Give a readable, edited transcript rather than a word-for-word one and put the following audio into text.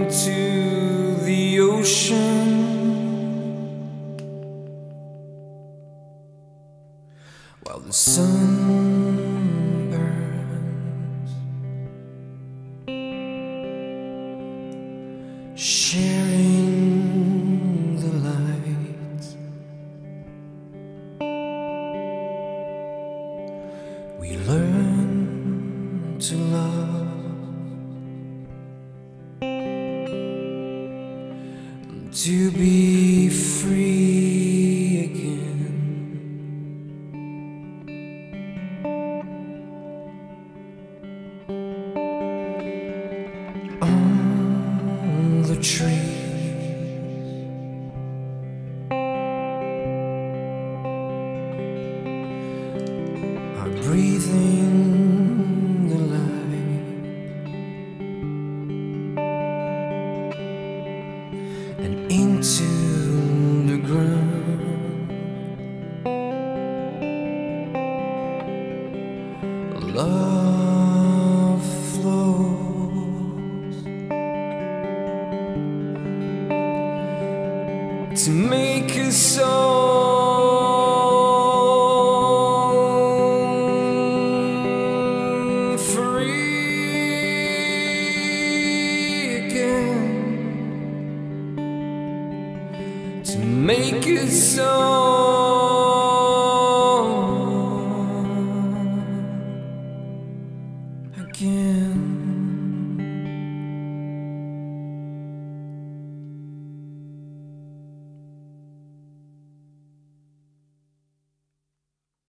into the ocean. While the sun burns, sharing the light, we learn to love, to be free again. On the trees, are breathing the light, and into the ground love flows to make us all free again, to make us all